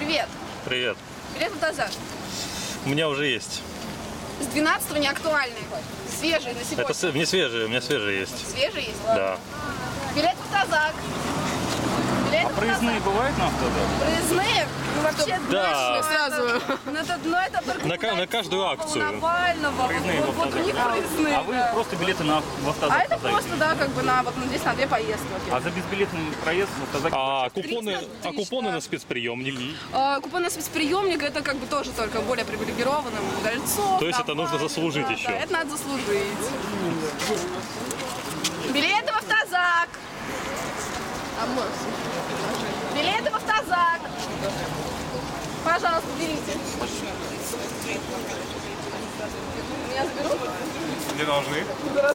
Привет. Привет. Билет в автозак. У меня уже есть. С 12-го не актуальный. Свежий на сегодня. Это не свежие, у меня свежие есть. Свежий есть? Да. Билет в автозак. Билет в Проездные автозак. бывают на автозак? Проездные? Ну, вообще, Да. сразу. Ну, это только На каждую акцию. Навального. Проездные в Вот у них автозак. проездные. А вы да. просто билеты в автозак А это продаете? просто, да, как бы на, вот, здесь на 2 поездки. А за безбилетный проезд в автозаке? А 300 тысяч, купоны да. на спецприемник. Купон на спецприемник это как бы тоже только более привилегированным удальцов. То есть это нужно заслужить да, еще. Да, это надо заслужить. Билеты в автозак. Билеты в автозак. Пожалуйста, берите. Меня заберут? Не должны.